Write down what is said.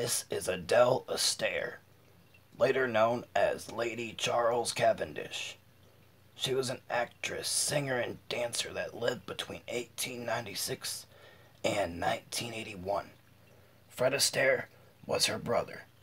This is Adele Astaire, later known as Lady Charles Cavendish. She was an actress, singer, and dancer that lived between 1896 and 1981. Fred Astaire was her brother.